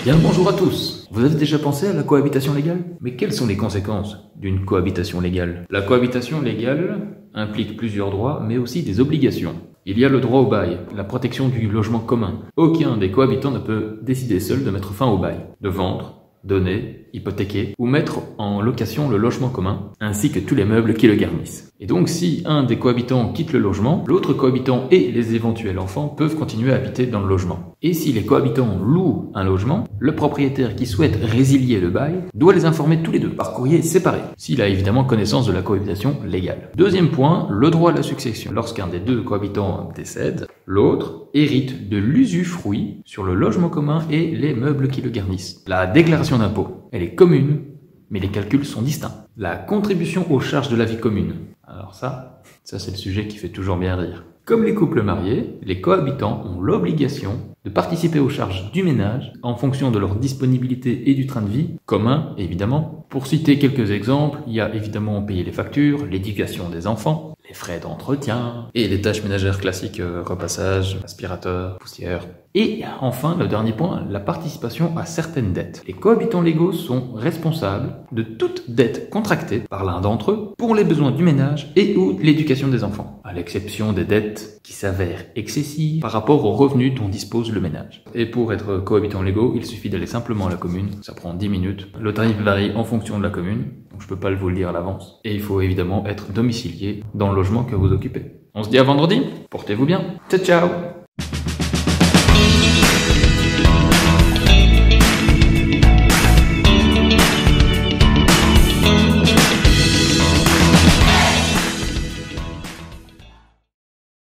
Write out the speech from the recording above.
Bien le bonjour à tous. Vous avez déjà pensé à la cohabitation légale? Mais quelles sont les conséquences d'une cohabitation légale? La cohabitation légale implique plusieurs droits, mais aussi des obligations. Il y a le droit au bail, la protection du logement commun. Aucun des cohabitants ne peut décider seul de mettre fin au bail, de vendre, donner, hypothéquer ou mettre en location le logement commun, ainsi que tous les meubles qui le garnissent. Et donc si un des cohabitants quitte le logement, l'autre cohabitant et les éventuels enfants peuvent continuer à habiter dans le logement. Et si les cohabitants louent un logement, le propriétaire qui souhaite résilier le bail doit les informer tous les deux par courrier séparé, s'il a évidemment connaissance de la cohabitation légale. Deuxième point, le droit à la succession. Lorsqu'un des deux cohabitants décède, l'autre hérite de l'usufruit sur le logement commun et les meubles qui le garnissent. La déclaration d'impôt, elle est commune, mais les calculs sont distincts. La contribution aux charges de la vie commune. Alors ça c'est le sujet qui fait toujours bien rire. Comme les couples mariés, les cohabitants ont l'obligation de participer aux charges du ménage en fonction de leur disponibilité et du train de vie commun, évidemment. Pour citer quelques exemples, il y a évidemment payer les factures, l'éducation des enfants, les frais d'entretien et les tâches ménagères classiques, repassage, aspirateur, poussière. Et enfin, le dernier point, la participation à certaines dettes. Les cohabitants légaux sont responsables de toute dette contractée par l'un d'entre eux pour les besoins du ménage et ou l'éducation des enfants, à l'exception des dettes qui s'avèrent excessives par rapport aux revenus dont dispose le ménage. Et pour être cohabitants légaux, il suffit d'aller simplement à la commune, ça prend 10 minutes. Le tarif varie en fonction de la commune, donc je peux pas vous le dire à l'avance. Et il faut évidemment être domicilié dans le logement que vous occupez. On se dit à vendredi, portez-vous bien, ciao ciao.